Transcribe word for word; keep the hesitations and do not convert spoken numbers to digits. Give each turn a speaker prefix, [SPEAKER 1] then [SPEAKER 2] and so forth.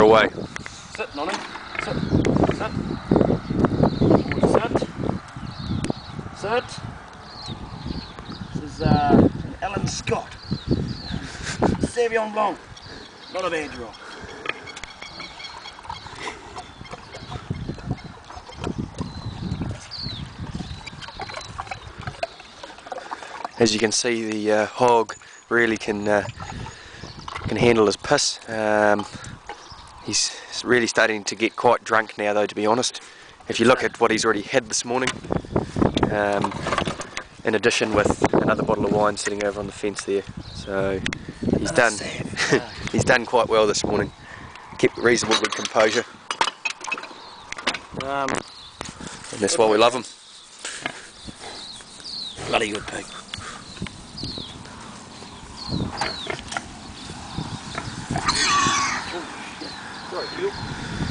[SPEAKER 1] away.
[SPEAKER 2] Sit, nonu. Sit. Sit. Sit. Sit. This is uh, an Alan Scott. Sauvignon Blanc. Not a bad draw.
[SPEAKER 1] As you can see, the uh, hog really can uh, can handle his piss. Um, he's really starting to get quite drunk now, though, to be honest. If you look at what he's already had this morning, um, in addition with another bottle of wine sitting over on the fence there, so he's done. He's done quite well this morning. Kept reasonable good composure,
[SPEAKER 2] Um,
[SPEAKER 1] and that's why we love him.
[SPEAKER 2] Bloody good pig. Sorry, Phil.